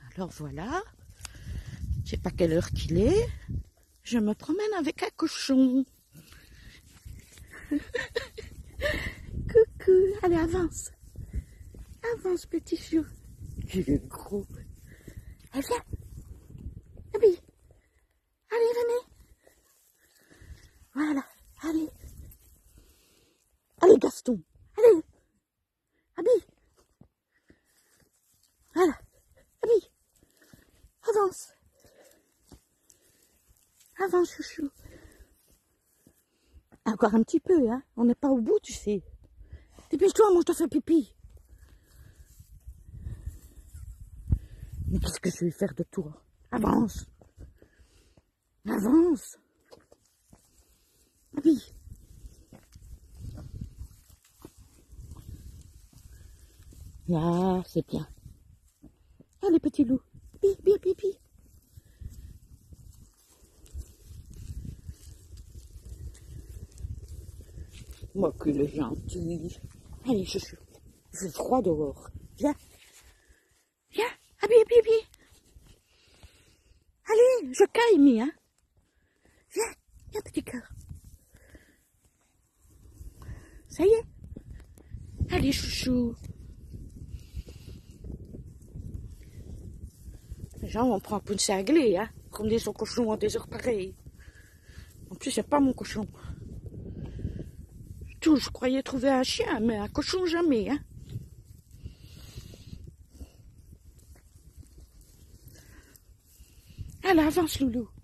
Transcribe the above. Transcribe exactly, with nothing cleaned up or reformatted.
Alors voilà, je sais pas quelle heure qu'il est, je me promène avec un cochon. Coucou, allez avance, avance petit chou. Il est gros. Allez viens, Abby, allez venez. Voilà, allez, allez Gaston, allez, Abby, voilà, Abby, avance, avance chouchou. Encore un petit peu, hein, on n'est pas au bout, tu sais. Dépêche-toi, moi je te fais pipi. Mais qu'est-ce que je vais faire de toi? Avance, avance. Abby. Ah, c'est bien. Allez, petit loup. Pi, pi, pi, pi. Moi, que le gentil. Allez, chouchou. Il fait froid dehors. Viens. Viens. Abby, Abby, Abby. Allez, je caille, mi, hein. Viens. Viens, petit cœur. Ça y est. Allez, chouchou. Genre, on prend un peu de cinglé, hein. Promener son cochon à des heures pareilles. En plus, c'est pas mon cochon. Tout, je croyais trouver un chien, mais un cochon jamais, hein. Allez, avance, loulou.